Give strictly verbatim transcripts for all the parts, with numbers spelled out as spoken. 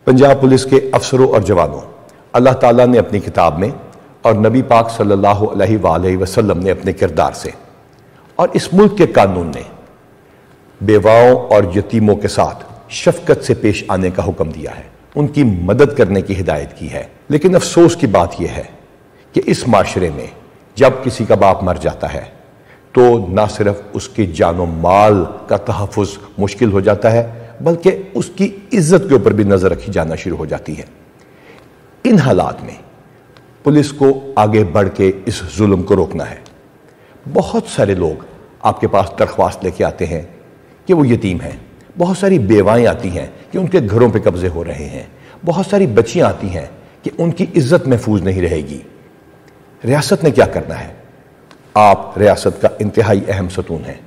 Punjab police کے افسروں اور جوانوں، اللہ تعالیٰ نے اپنی کتاب میں اور نبی پاک صلی اللہ علیہ وآلہ وسلم نے اپنے کردار سے اور اس ملک کے قانون نے بیواؤں اور یتیموں کے ساتھ شفقت سے پیش آنے کا حکم دیا ہے، ان کی مدد کرنے کی ہدایت کی ہے۔ لیکن افسوس کی بات یہ ہے کہ اس معاشرے میں جب کسی کا باپ مر جاتا ہے تو نہ صرف اس کی جان و مال کا تحفظ مشکل ہو جاتا ہے بلکہ اس کی عزت کے اوپر بھی نظر رکھی جانا شروع ہو جاتی ہے۔ ان حالات میں پولیس کو آگے بڑھ کے اس ظلم کو روکنا ہے۔ بہت سارے لوگ آپ کے پاس درخواست لے کے آتے ہیں کہ وہ یتیم ہیں، بہت ساری بیوائیں آتی ہیں کہ ان کے گھروں پہ قبضے ہو رہے ہیں، بہت ساری بچیاں آتی ہیں کہ ان کی عزت محفوظ نہیں رہے گی۔ ریاست نے کیا کرنا ہے؟ آپ ریاست کا انتہائی اہم ستون ہیں۔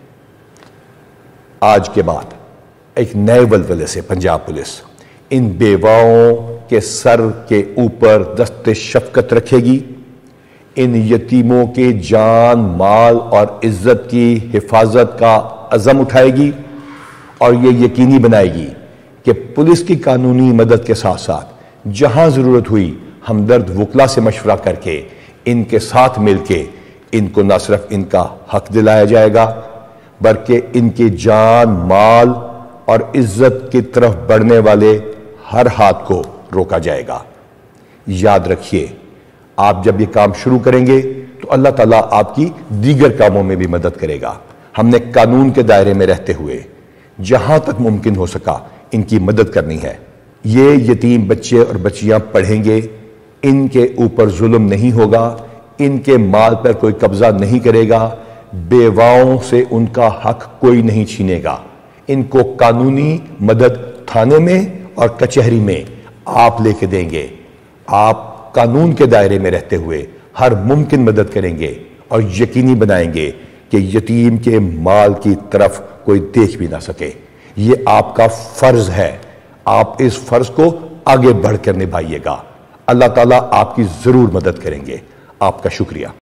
آج کے بعد ایک نئے ولولے سے پنجاب پولیس ان بیواؤں کے سر کے اوپر دست شفقت رکھے گی، ان یتیموں کے جان مال اور عزت کی حفاظت کا عزم اٹھائے گی اور یہ یقینی بنائے گی کہ پولیس کی قانونی مدد کے ساتھ ساتھ جہاں ضرورت ہوئی ہمدرد وکلا سے مشورہ کر کے ان کے ساتھ مل کے ان کو نہ صرف ان کا حق دلایا جائے گا بلکہ ان کے جان مال اور عزت کی طرف بڑھنے والے ہر ہاتھ کو روکا جائے گا۔ یاد رکھیے، آپ جب یہ کام شروع کریں گے تو اللہ تعالیٰ آپ کی دیگر کاموں میں بھی مدد کرے گا۔ ہم نے قانون کے دائرے میں رہتے ہوئے جہاں تک ممکن ہو سکا ان کی مدد کرنی ہے۔ یہ یتیم بچے اور بچیاں پڑھیں گے، ان کے اوپر ظلم نہیں ہوگا، ان کے مال پر کوئی قبضہ نہیں کرے گا، بیواؤں سے ان کا حق کوئی نہیں چھینے گا۔ ان کو قانونی مدد تھانے میں اور کچہری میں آپ لے کے دیں گے۔ آپ قانون کے دائرے میں رہتے ہوئے ہر ممکن مدد کریں گے اور یقینی بنائیں گے کہ یتیم کے مال کی طرف کوئی دیکھ بھی نہ سکے۔ یہ آپ کا فرض ہے، آپ اس فرض کو آگے بڑھ کر نبھائیے گا۔ اللہ تعالیٰ آپ کی ضرور مدد کریں گے۔ آپ کا شکریہ۔